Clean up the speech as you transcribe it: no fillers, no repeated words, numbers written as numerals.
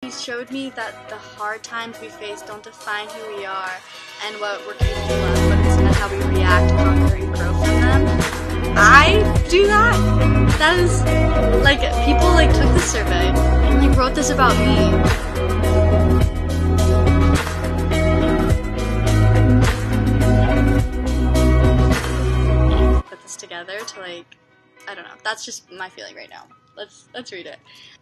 He showed me that the hard times we face don't define who we are and what we're capable of, but instead how we react, conquer, and grow from them. I do that? That is, like, people, like, took the survey and, like, wrote this about me. Put this together to, like, I don't know. That's just my feeling right now. Let's read it.